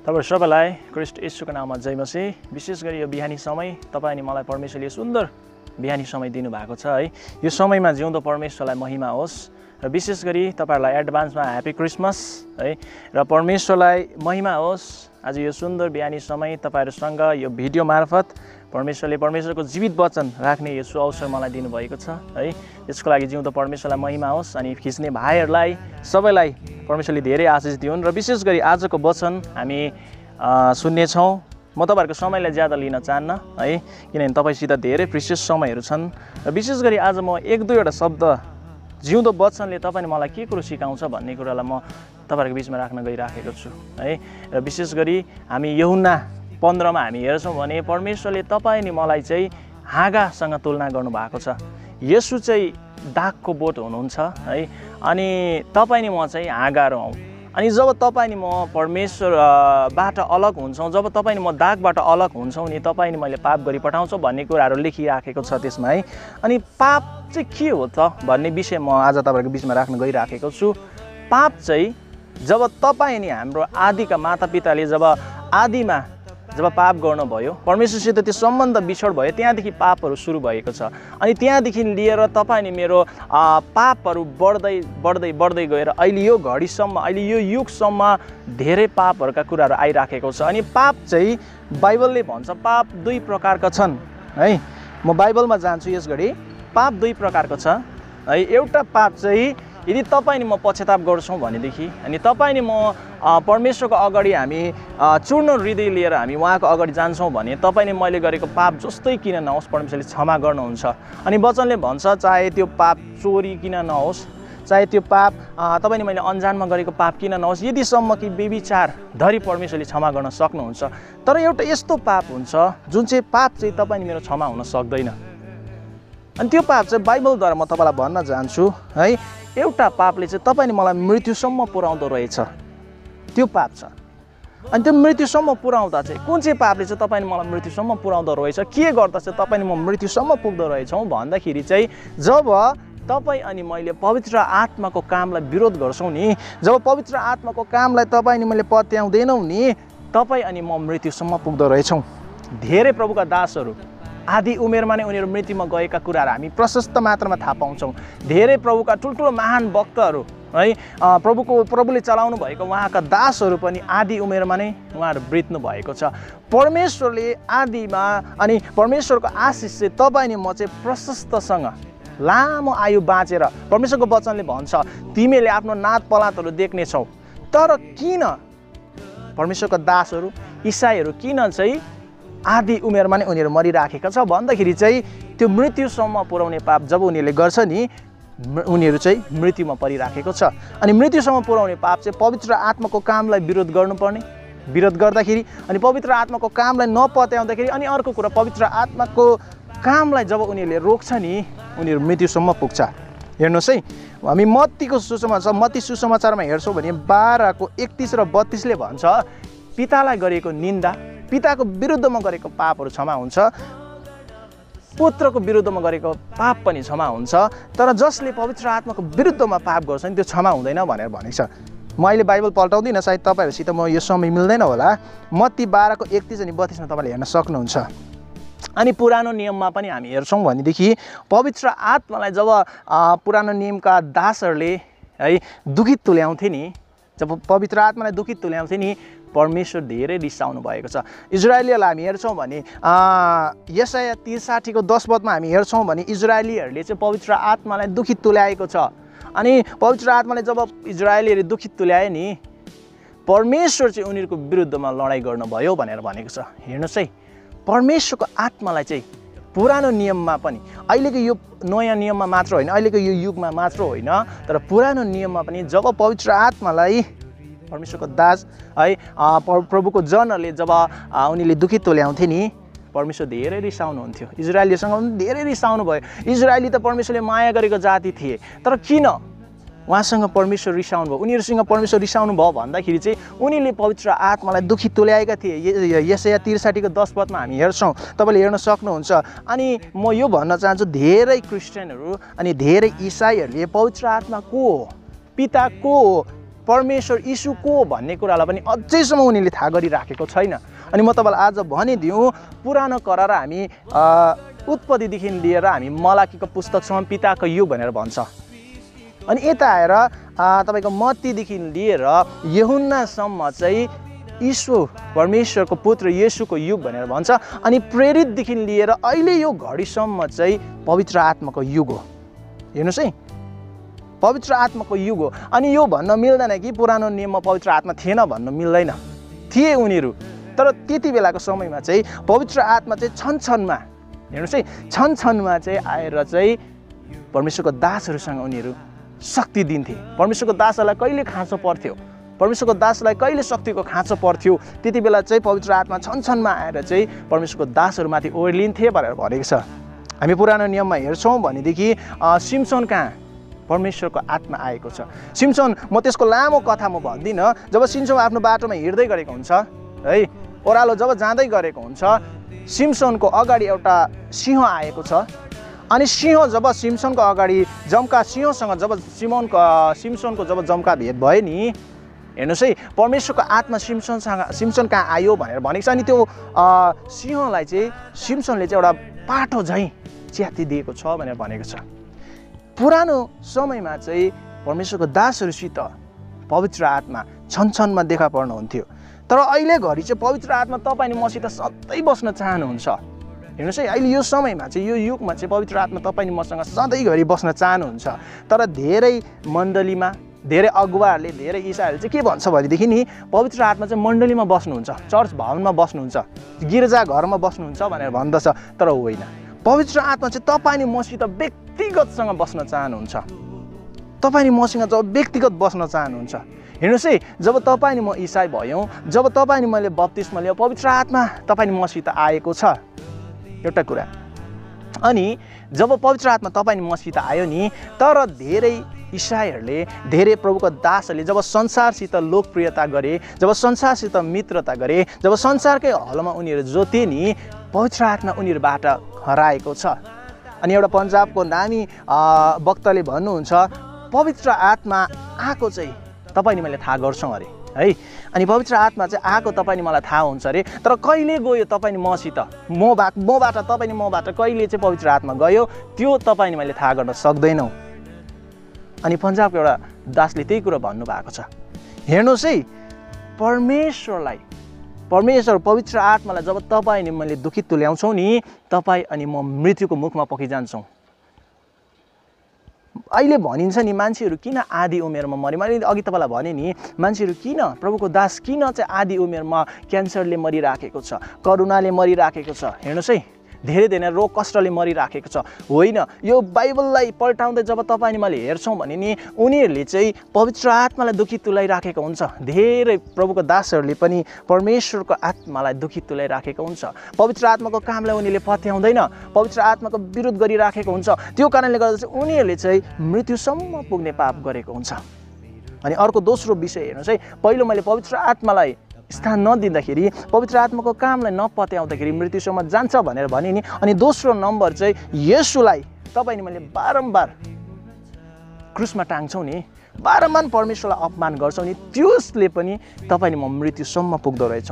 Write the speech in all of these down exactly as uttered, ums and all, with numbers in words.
तपाईहरु सबैलाई ख्रीष्ट येशूको नाममा जय मसीह। विशेष गरी यो बिहानी समय तपाई अनि मलाई परमेश्वरले सुन्दर बिहानी समय दिनु भएको छ है। यो समयमा जिउँदो परमेश्वरलाई महिमा होस् र विशेष गरी तपाईहरुलाई एडभान्समा ह्यापी क्रिसमस है र परमेश्वरलाई महिमा होस्। आज यो सुन्दर बिहानी समय तपाईहरुसँग यो भिडियो मार्फत परमेश्वरले परमेश्वरको जीवित वचन राख्ने यो अवसर मलाई दिनुभएको छ है। यसको लागि जिउँदो परमेश्वरलाई महिमा होस्। अनि खिच्ने भाइहरुलाई सबैलाई परमेश्वरले धेरै आशिष दिउन् र विशेष गरी आजको वचन हामी सुन्ने छौं। म तपाईहरुको समयलाई ज्यादा लिन चाहन्न है, किनभने तपाईसित धेरै प्रिसियस समयहरू छन् र विशेष गरी आज म एक दुईवटा शब्द जिउँदो वचनले तपाईले मलाई के कुरो सिकाउँछ भन्ने कुरालाई म तपाईहरुको बीचमा राख्न गइराखेको छु है। र विशेष गरी हामी यूहन्ना पन्ध्रमा हामी हेर्छौं भने परमेश्वरले तपाई अनि मलाई चाहिँ हाँगासँग तुलना गर्नु भएको छ। येशू चाहिँ दागको बोट हुनुहुन्छ है, अनि तपाई अनि म चाहिँ हाँगाहरू हौं। अनि जब तपाई अनि म परमेश्वरबाट अलग हुन्छौं, जब तपाई अनि म दागबाट अलग हुन्छौं नि तपाई अनि मैले पाप गरि पठाउँछु भन्ने कुराहरू लेखिराखेको छ त्यसमा है। अनि पाप चाहिँ के हो त भन्ने विषय म आज तपाईहरुको बीचमा राख्न गइराखेको छु। पाप चाहिँ जब तपाई अनि हाम्रो आदिका मातापिताले जब आदिमा जब पाप गर्नुभयो, परमेश्वरसित त्यो सम्बन्ध बिछोड भयो, त्यहाँदेखि पापहरू सुरु भएको छ। अनि त्यहाँदेखि लिएर तपाईँ अनि मेरो पापहरू बढ्दै बढ्दै बढ्दै गएर अहिले यो घडीसम्म, अहिले यो युगसम्म धेरै पापहरूका कुराहरू आइराखेको छ। अनि पाप चाहिँ बाइबलले भन्छ पाप दुई प्रकारका छन् है। म बाइबलमा जान्छु यस घडी। पाप दुई प्रकारको छ है। एउटा पाप चाहिँ यदि तपाईँ अनि म पश्चाताप गर्छौँ भनेदेखि अनि तपाईँ अनि म परमेश्वरको अगाडि हामी चूर्ण हृदय लिएर हामी उहाँको अगाडि जान्छौँ भने तपाईँ अनि मैले गरेको पाप जस्तै किन नहोस् परमेश्वरले क्षमा गर्नुहुन्छ। अनि वचनले भन्छ चाहे त्यो पाप चोरी किन नहोस्, चाहे त्यो पाप तपाईँ अनि मैले अन्जानमा गरेको पाप किन नहोस्, यदिसम्म कि व्यभिचार धरि परमेश्वरले क्षमा गर्न सक्नुहुन्छ। तर एउटा यस्तो पाप हुन्छ जुन चाहिँ पाप चाहिँ तपाईँ अनि मेरो क्षमा हुन सक्दैन। अनि त्यो पाप चाहिँ बाइबलद्वारा म तपाईँलाई भन्न चाहन्छु है। एउटा पापले चाहिँ तपाईँ अनि मलाई मृत्युसम्म पुर्याउँदो रहेछ, त्यो पाप छ। अनि त्यो मृत्युसम्म पुर्याउँदा चाहिँ कुन चाहिँ पापले चाहिँ तपाईँ अनि मलाई मृत्युसम्म पुर्याउँदो रहेछ, के गर्दा चाहिँ तपाईँ अनि म मृत्युसम्म पुग्दो रहेछौँ भन्दाखेरि चाहिँ जब तपाईँ अनि मैले पवित्र आत्माको कामलाई विरोध गर्छौँ नि, जब पवित्र आत्माको कामलाई तपाईँ अनि मैले पत्याउँदैनौँ नि, तपाईँ अनि म मृत्युसम्म पुग्दो रहेछौँ। धेरै प्रभुका दासहरू आदि उमेरमा नै उनीहरू मृत्युमा गएका कुराहरू हामी प्रशस्त मात्रामा थाहा पाउँछौँ। धेरै प्रभुका ठुल्ठुलो महान भक्तहरू है, प्रभुको प्रभुले चलाउनु भएको उहाँका दासहरू पनि आदि उमेरमा नै उहाँहरू बित्नु भएको छ। परमेश्वरले आदिमा अनि परमेश्वरको आशिष चाहिँ तपाईँ अनि म चाहिँ प्रशस्तसँग लामो आयु बाँचेर परमेश्वरको वचनले भन्छ तिमीले आफ्नो नात पलातहरू देख्नेछौ। तर किन परमेश्वरका दासहरू इसाईहरू किन चाहिँ आदि उमेरमा नै उनीहरू मरिराखेका छ भन्दाखेरि चाहिँ त्यो मृत्युसम्म पुर्याउने पाप जब उनीहरूले गर्छ नि, उनीहरू चाहिँ मृत्युमा परिराखेको छ। अनि मृत्युसम्म पुर्याउने पाप चाहिँ पवित्र आत्माको कामलाई विरोध गर्नुपर्ने, विरोध गर्दाखेरि अनि पवित्र आत्माको कामलाई नपत्याउँदाखेरि अनि अर्को कुरा पवित्र आत्माको कामलाई जब उनीहरूले रोक्छ नि, उनीहरू मृत्युसम्म पुग्छ। हेर्नुहोस् है, हामी मत्तीको सुसमाचार मत्ती सुसमाचारमा हेर्छौँ भने बाह्रको एकतिस र बत्तिसले भन्छ पितालाई गरेको निन्दा, पिताको विरुद्धमा गरेको पापहरू क्षमा हुन्छ, पुत्रको विरुद्धमा गरेको पाप पनि क्षमा हुन्छ, तर जसले पवित्र आत्माको विरुद्धमा पाप गर्छ नि त्यो क्षमा हुँदैन भनेर भनेको छ। म अहिले बाइबल पल्टाउँदिनँ, सायद तपाईँहरूसित म यो समय मिल्दैन होला। मत्ती बाह्रको एकतिस अनि बत्तिसमा तपाईँले हेर्न सक्नुहुन्छ। अनि पुरानो नियममा पनि हामी हेर्छौँ भनेदेखि पवित्र आत्मालाई जब पुरानो नियमका दासहरूले है दुखित तुल्याउँथे नि, जब पवित्र आत्मालाई दुखित तुल्याउँथे नि परमेश्वर धेरै रिसाउनु भएको छ। इजरायलीहरूलाई हामी हेर्छौँ भने यशाया त्रिसाठीको दस पदमा हामी हेर्छौँ भने इजरायलीहरूले चाहिँ पवित्र आत्मालाई दुखित तुल्याएको छ। अनि पवित्र आत्माले जब इजरायलीहरूले दुखित तुल्याए नि, परमेश्वर चाहिँ उनीहरूको विरुद्धमा लडाइँ गर्नुभयो भनेर भनेको छ। हेर्नुहोस् है, परमेश्वरको आत्मालाई चाहिँ पुरानो नियममा पनि, अहिलेको यो नयाँ नियममा मात्र होइन, अहिलेको यो युगमा मात्र होइन, तर पुरानो नियममा पनि जब पवित्र आत्मालाई परमेश्वरको दास है प्रभुको जनहरूले जब उनीहरूले दुखित तुल्याउँथे नि, परमेश्वर धेरै रिसाउनुहुन्थ्यो। इजरायलीसँग पनि धेरै रिसाउनु भयो। इजरायली त परमेश्वरले माया गरेको जाति थिए, तर किन उहाँसँग परमेश्वर रिसाउनु भयो, उनीहरूसँग परमेश्वर रिसाउनु भयो भन्दाखेरि चाहिँ उनीहरूले पवित्र आत्मालाई दुखित तुल्याएका थिए। यशाया त्रिसाठीको दस पदमा हामी हेर्छौँ, तपाईँले हेर्न सक्नुहुन्छ। अनि म यो भन्न चाहन्छु धेरै क्रिस्चियनहरू अनि धेरै इसाईहरूले पवित्र आत्मा को हो, पिता को हो, परमेश्वर यीशु को भन्ने कुरालाई पनि अझैसम्म उनीहरूले थाहा गरिराखेको छैन। अनि म तपाईँलाई आज भनिदिउँ, पुरानो करार हामी उत्पत्तिदेखि लिएर हामी मलाकीको पुस्तकसम्म पिताको युग भनेर भन्छ। अनि यता आएर तपाईँको मत्तीदेखि लिएर यूहन्नासम्म चाहिँ ईशु परमेश्वरको पुत्र येशूको युग भनेर भन्छ। अनि प्रेरितदेखि लिएर अहिले यो घडीसम्म चाहिँ पवित्र आत्माको युग हो। हेर्नुहोस् है, पवित्र आत्माको युग हो। अनि यो भन्न मिल्दैन कि पुरानो नियममा पवित्र आत्मा थिएन भन्न मिल्दैन, थिए उनीहरू। तर त्यति बेलाको समयमा चाहिँ पवित्र आत्मा चाहिँ छन छनमा, हेर्नुहोस् है, छन छनमा चाहिँ आएर चाहिँ परमेश्वरको दासहरूसँग उनीहरू शक्ति दिन्थे। परमेश्वरको दासहरूलाई कहिले खाँचो पर्थ्यो, परमेश्वरको दासलाई कहिले शक्तिको खाँचो पर्थ्यो, त्यति बेला चाहिँ पवित्र आत्मा छन छनमा आएर चाहिँ परमेश्वरको दासहरूमाथि ओर्लिन्थे भनेर भनेको छ। हामी पुरानो नियममा हेर्छौँ भनेदेखि सिम्सोन कहाँ परमेश्वरको आत्मा आएको छ। सिम्सोन, म त्यसको लामो कथा म भन्दिनँ। जब सिम्सोन आफ्नो बाटोमा हिँड्दै गरेको हुन्छ है, ओह्रालो जब जाँदै गरेको हुन्छ, सिम्सोनको अगाडि एउटा सिंह आएको छ। अनि सिंह जब सिम्सोनको अगाडि जम्का सिंहसँग जब सिमोनको सिम्सोनको जब जम्का भेट भयो नि, हेर्नुहोस् है, परमेश्वरको आत्मा सिम्सोनसँग सिम्सोन कहाँ आयो भनेर भनेको छ। अनि त्यो सिंहलाई चाहिँ सिम्सोनले चाहिँ एउटा पाठो झैँ च्यातिदिएको छ भनेर भनेको छ। पुरानो समयमा चाहिँ परमेश्वरको दासहरूसित पवित्र आत्मा छनछनमा देखा पर्नुहुन्थ्यो। तर अहिले घरि चाहिँ पवित्र आत्मा तपाईँ अनि मसित सधैँ बस्न चाहनुहुन्छ। हेर्नुहोस् है, अहिले यो समयमा चाहिँ यो युगमा चाहिँ पवित्र आत्मा तपाईँ अनि मसँग सधैँभरि बस्न चाहनुहुन्छ। तर धेरै मण्डलीमा धेरै अगुवाहरूले धेरै इसाईहरूले चाहिँ के भन्छ भनेदेखि नि, पवित्र आत्मा चाहिँ मण्डलीमा बस्नुहुन्छ, चर्च भवनमा बस्नुहुन्छ, गिर्जा घरमा बस्नुहुन्छ भनेर भन्दछ। तर होइन, पवित्र आत्मा चाहिँ तपाईँ अनि मसित व्यक्तिगतसँग बस्न चाहनुहुन्छ। तपाईँ अनि मसँग जब व्यक्तिगत बस्न चाहनुहुन्छ, हेर्नुहोस् है, जब तपाईँ अनि म इसाई भयौँ, जब तपाईँ अनि मैले बप्तिस्मा लियो, पवित्र आत्मा तपाईँ अनि मसित आएको छ, एउटा कुरा। अनि जब पवित्र आत्मा तपाईँ अनि मसित आयो नि, तर धेरै इसाईहरूले, धेरै प्रभुको दासहरूले जब संसारसित लोकप्रियता गरे, जब संसारसित मित्रता गरे, जब संसारकै हलमा उनीहरू जोते नि, पवित्र आत्मा उनीहरूबाट हराएको छ। अनि एउटा पन्जाबको नामी वक्ताले भन्नुहुन्छ, पवित्र आत्मा आएको चाहिँ तपाईँ अनि मैले थाहा गर्छौँ अरे है। अनि पवित्र आत्मा चाहिँ आएको तपाईँ अनि मलाई थाहा हुन्छ अरे, तर कहिले गयो तपाईँ अनि मसित, म बा मबाट तपाईँ अनि मबाट कहिले चाहिँ पवित्र आत्मा गयो, त्यो तपाईँ अनि मैले थाहा गर्न सक्दैनौँ। अनि पन्जाबको एउटा दासले त्यही कुरो भन्नुभएको छ। हेर्नुहोस् है, परमेश्वरलाई, परमेश्वर पवित्र आत्मालाई जब तपाईँ अनि मैले दुखित तुल्याउँछौँ नि, तपाईँ अनि म मृत्युको मुखमा पखिजान्छौँ। अहिले भनिन्छ नि, मान्छेहरू किन आधी उमेरमा मरे, मैले अघि तपाईँलाई भने नि, मान्छेहरू किन, प्रभुको दास किन चाहिँ आधी उमेरमा क्यान्सरले मरिराखेको छ, करुणाले मरिराखेको छ, हेर्नुहोस् है, धेरै धेरै रोग कष्टले मरिराखेको छ। होइन, यो बाइबललाई पल्टाउँदै जब तपाईँ अनि मैले हेर्छौँ भने नि, उनीहरूले चाहिँ पवित्र आत्मालाई दुखित तुल्याइराखेको हुन्छ। धेरै प्रभुको दासहरूले पनि परमेश्वरको आत्मालाई दुखित तुल्याइराखेको हुन्छ। पवित्र आत्माको कामलाई उनीहरूले पत्याउँदैन, पवित्र आत्माको विरोध गरिराखेको हुन्छ। त्यो कारणले गर्दा चाहिँ उनीहरूले चाहिँ मृत्युसम्म पुग्ने पाप गरेको हुन्छ। अनि अर्को दोस्रो विषय हेर्नुहोस् है, पहिलो मैले पवित्र आत्मालाई स्थान नदिँदाखेरि, पवित्र आत्माको कामलाई नपत्याउँदाखेरि मृत्युसम्म जान्छ भनेर भने नि। अनि दोस्रो नम्बर चाहिँ येशूलाई तपाईँ अनि मैले बारम्बार क्रुसमा टाङ्छौँ नि, बारम्बार परमेश्वरलाई अपमान गर्छौँ नि, त्यसले पनि तपाईँ अनि म मृत्युसम्म पुग्दो रहेछौँ।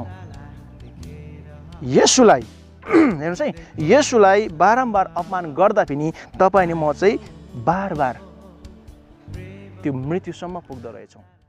येशूलाई हेर्नुहोस् है, येशूलाई बारम्बार अपमान गर्दा पनि तपाईँ अनि म चाहिँ बार बार त्यो मृत्युसम्म पुग्दो रहेछौँ।